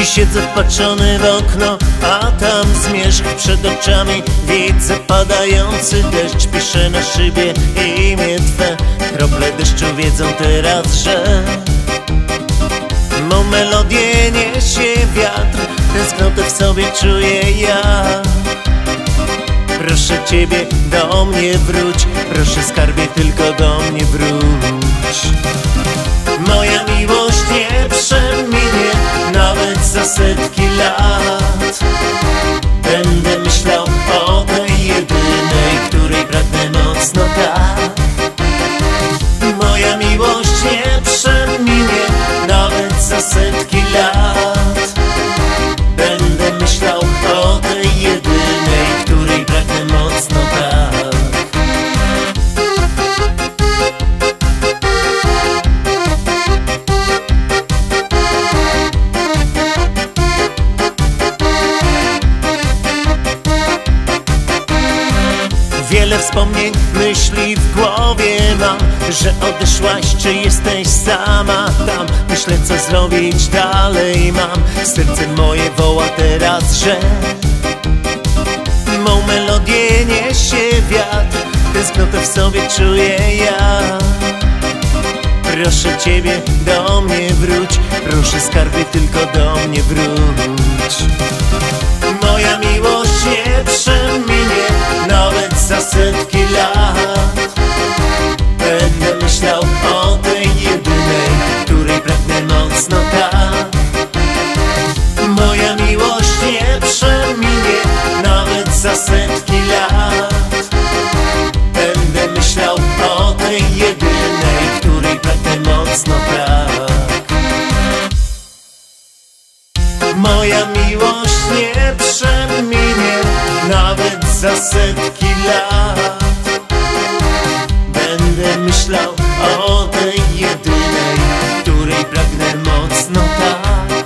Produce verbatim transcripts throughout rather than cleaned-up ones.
siedzę wpatrzony w okno, a tam zmierzch przed oczami. Widzę padający deszcz, piszę na szybie imię Twe. Krople deszczu wiedzą teraz, że mą melodię niesie wiatr. Tęsknotę w sobie czuję ja. Proszę Ciebie, do mnie wróć. Proszę skarbie, tylko do mnie wróć. Moja miłość nie przeminie nawet za setki lat. Będę myślał o tej jedynej, której pragnę mocno tak. Moja miłość nie przeminie nawet za setki lat. Będę myślał o tej jedynej, której pragnę mocno tak. Wiele wspomnień, myśli w głowie mam, że odeszłaś, czy jesteś sama tam. Myślę, co zrobić dalej mam. Serce moje woła teraz, że mą melodię niesie wiatr. Tęsknotę w sobie czuję ja. Proszę Ciebie, do mnie wróć. Proszę skarbie, tylko do mnie wróć. Moja miłość nie przeminie nawet za setki lat. Będę myślał o tej jedynej, której pragnę mocno tak. Moja miłość nie przeminie nawet za setki lat. Będę myślał o tej jedynej, której pragnę mocno tak. Moja miłość nie przeminie nawet za setki lat. Będę myślał o tej jedynej, której pragnę mocno tak.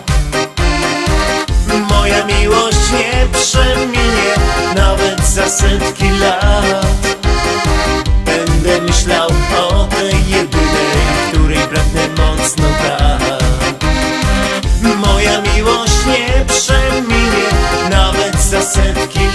Moja miłość nie przeminie nawet za setki lat. Będę myślał o tej jedynej, której pragnę mocno tak. Moja miłość nie przeminie nawet za setki lat.